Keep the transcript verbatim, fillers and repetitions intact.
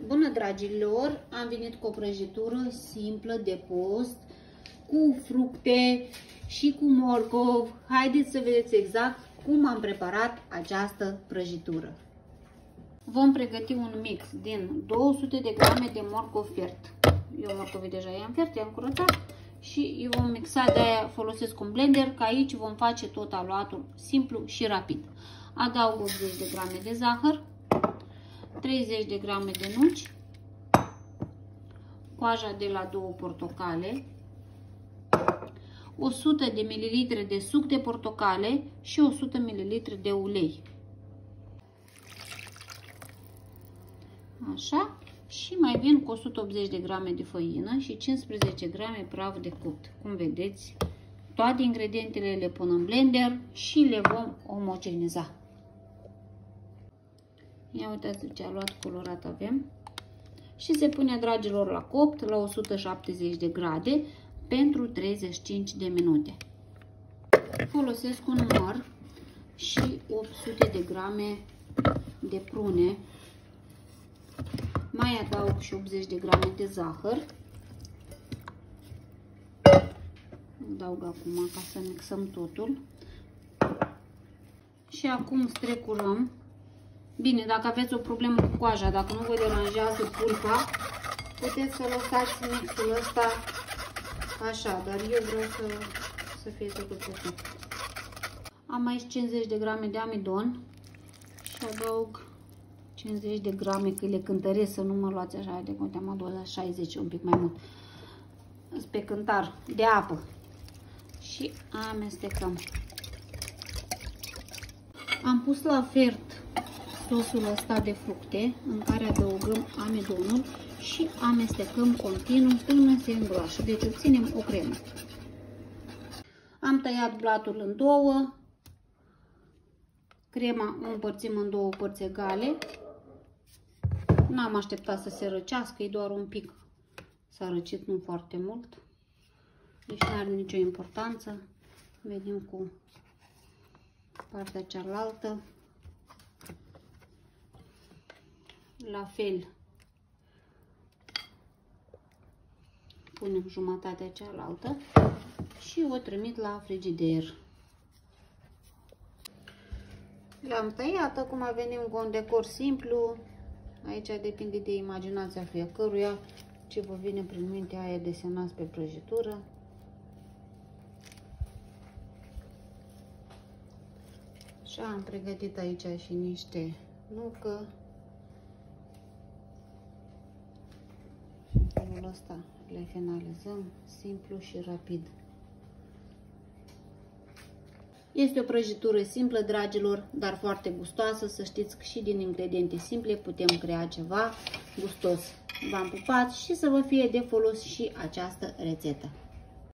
Bună, dragilor! Am venit cu o prăjitură simplă de post, cu fructe și cu morcov. Haideți să vedeți exact cum am preparat această prăjitură. Vom pregăti un mix din două sute de grame de morcov fiert. Eu morcovii deja i-am fiert, i-am curățat și îi vom mixa, de-aia folosesc un blender, că aici vom face tot aluatul simplu și rapid. Adaug optzeci de grame de zahăr, treizeci de grame de nuci, coaja de la două portocale, o sută de mililitri de suc de portocale și o sută de mililitri de ulei. Așa. Și mai vin cu o sută optzeci de grame de făină și cincisprezece grame praf de copt. Cum vedeți, toate ingredientele le pun în blender și le vom omogeniza. Ia uitați ce aluat colorat avem. Și se pune, dragilor, la copt la o sută șaptezeci de grade pentru treizeci și cinci de minute. Folosesc un măr și opt sute de grame de prune. Mai adaug și optzeci de grame de zahăr. Adaug acum ca să mixăm totul. Și acum strecurăm. Bine, dacă aveți o problemă cu coaja, dacă nu vă deranjează pulpa, puteți să lăsați mixul ăsta așa, dar eu vreau să, să fie totul perfect. Am aici cincizeci de grame de amidon și adaug cincizeci de grame, că le cântăresc, să nu mă luați așa de cum am adus la șaizeci, un pic mai mult. Pe cântar de apă. Și amestecăm. Am pus la fert sosul ăsta de fructe, în care adăugăm amidonul și amestecăm continuu până se îngroașă. Deci obținem o cremă. Am tăiat blatul în două. Crema o împărțim în două părți egale. N-am așteptat să se răcească, e doar un pic. S-a răcit, nu foarte mult. Deci nu are nicio importanță. Venim cu partea cealaltă. La fel. Punem jumătatea cealaltă și o trimit la frigider. Le-am tăiat, acum venim cu un decor simplu. Aici depinde de imaginația fiecăruia, ce vă vine prin minte, aia desenați pe prăjitură. Și am pregătit aici și niște nucă. În felul ăsta le finalizăm simplu și rapid. Este o prăjitură simplă, dragilor, dar foarte gustoasă. Să știți că și din ingrediente simple putem crea ceva gustos. V-am pupat și să vă fie de folos și această rețetă.